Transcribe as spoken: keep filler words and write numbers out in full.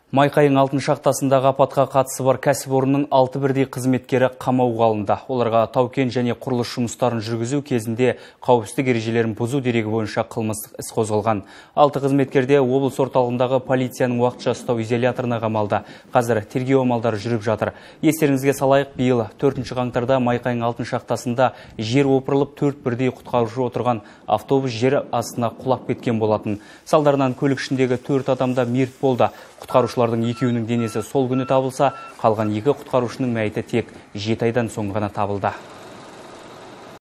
Майқайың алтын шахтасындағы апатқа қатысы бар кәсіпорынның алты бірдей қызметкері қамауға алынды. Оларға тау-кен және құрылыс жұмыстарын жүргізу кезінде қауіпсіздік ережелерін бұзу дерегі бойынша қылмыстық іс қозғалған. Алты қызметкерде облыс орталығындағы полицияның уақытша ұстау изоляторына қамалды. Қазір тергеу амалдары жүріп жатыр. Естеріңізге салайық, биыл төртінші қаңтарда Майқайың алтын шахтасында жер опырылып, төрт бірдей құтқарушы отырған автобус жер астына құлап кеткен болатын. Салдарынан көлік ішіндегі төрт адамда мерт болды. Құтқарушылардың екеуінің денесі сол күні табылса, қалған екі құтқарушының мәйіті тек жеті айдан соң ғана табылды.